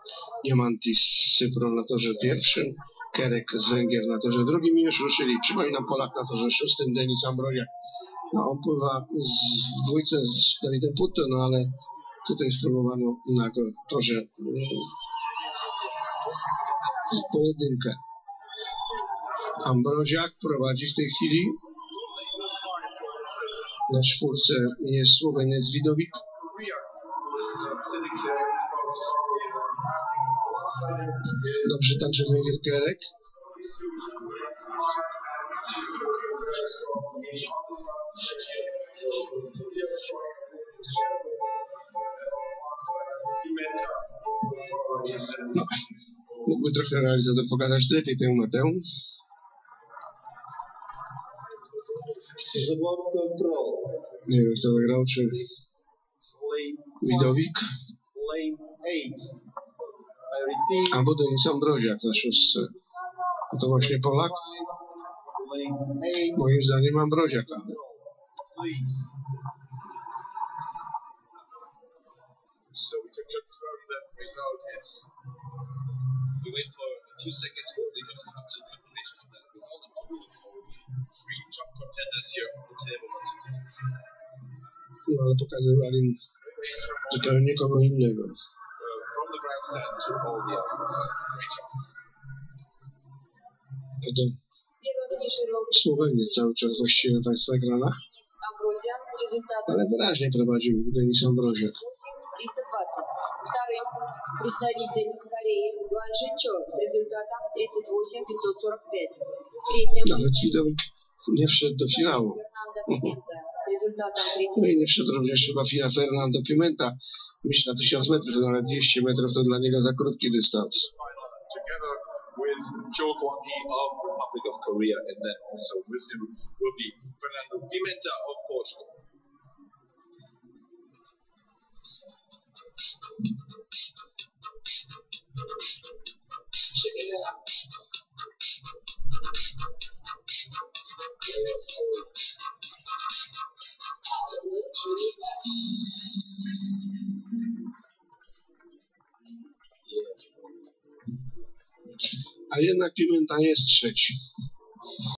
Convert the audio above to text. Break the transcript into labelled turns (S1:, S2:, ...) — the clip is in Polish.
S1: Diamantis z Cypru na torze pierwszym, Kerek z Węgier na torze drugim i już ruszyli. Przypominam, Polak na torze szóstym, Denis Ambroziak. No, on pływa w dwójce z Dawidem Putto, no ale tutaj spróbowano na torze pojedynkę. Ambroziak prowadzi w tej chwili. Na czwórce jest Słoweniec Widowik. Dobrze, także Węgier Kerek. No, mógłby trochę realizator pokazać lepiej tę metę.
S2: Zawod control.
S1: Nie wiem, kto wygrał, czy Widowik, albo Denis Ambroziak na szóstce. A to właśnie Polak? Moim zdaniem Ambroziak.
S3: So we can confirm that result. We wait for a few seconds for the absolute confirmation of that result. Three top contenders here on the table once again.
S1: No, ale pokazywali zupełnie kogo innego.
S3: From the grandstand to all the athletes. Great job.
S1: To Słoweniec cały czas właściwie na Państwa ekranach. Ale wyraźnie prowadził Denis Ambroziak.
S4: Вторым представитель Кореи Гван Шинчо с результатом 38,545. Третьим
S1: Nawet Widowik nie wszedł do finału.
S4: Фернандо Пимента с результатом
S1: No i nie wszedł również chyba Fernando Pimenta. Myślę na 1000 metrów, no ale 200 metrów to dla niego za krótki dystans.
S3: Together with Joe Kwon-hee of Republic of Korea, and then also with him will be Fernando Pimenta of Portugal.
S1: A jednak Pimenta jest trzeci.